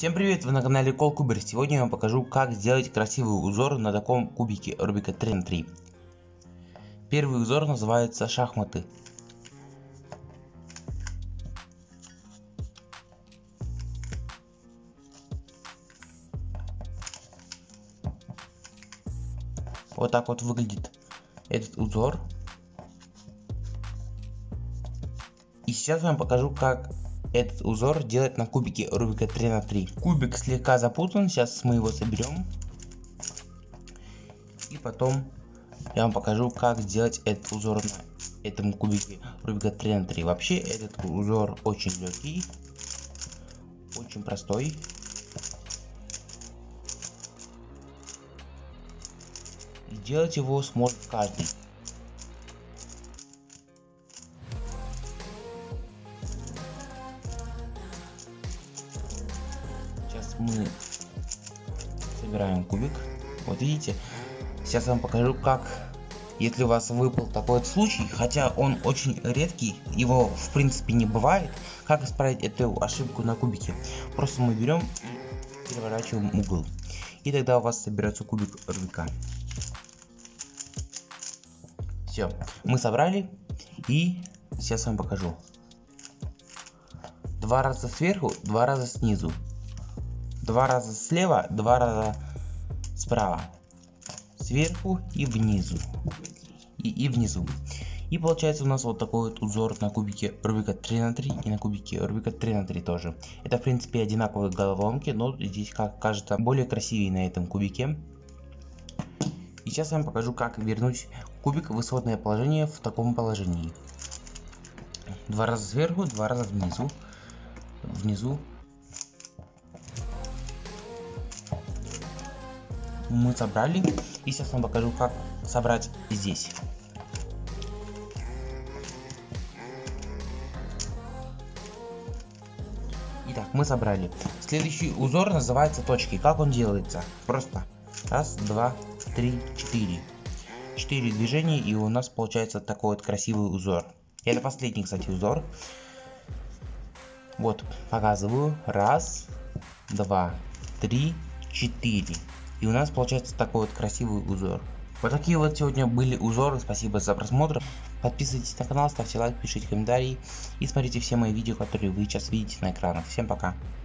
Всем привет, вы на канале Колкубер. Сегодня я вам покажу, как сделать красивый узор на таком кубике Рубика 3×3. Первый узор называется шахматы. Вот так вот выглядит этот узор. И сейчас я вам покажу, как этот узор делать на кубике Рубика 3×3. Кубик слегка запутан, сейчас мы его соберем. И потом я вам покажу, как сделать этот узор на этом кубике Рубика 3×3. Вообще этот узор очень легкий, очень простой. Сделать его сможет каждый. Сейчас мы собираем кубик. Вот видите, сейчас я вам покажу, как, если у вас выпал такой вот случай, хотя он очень редкий, его в принципе не бывает, как исправить эту ошибку на кубике. Просто мы берем и переворачиваем угол, и тогда у вас соберется кубик Рубика. Все, мы собрали, и сейчас вам покажу. 2 раза сверху, 2 раза снизу, 2 раза слева, 2 раза справа, сверху и внизу, и внизу. И получается у нас вот такой вот узор на кубике Рубика 3×3 и на кубике Рубика 3×3 тоже. Это в принципе одинаковые головоломки, но здесь, как кажется, более красивее на этом кубике. И сейчас я вам покажу, как вернуть кубик в исходное положение в таком положении. 2 раза сверху, 2 раза внизу. Мы собрали, и сейчас вам покажу, как собрать здесь. Итак, мы собрали. Следующий узор называется точки. Как он делается? Просто раз, два, три, 4 движения, и у нас получается такой вот красивый узор. Это последний, кстати, узор. Вот, показываю. Раз, два, три, 4. И у нас получается такой вот красивый узор. Вот такие вот сегодня были узоры. Спасибо за просмотр. Подписывайтесь на канал, ставьте лайк, пишите комментарии. И смотрите все мои видео, которые вы сейчас видите на экранах. Всем пока.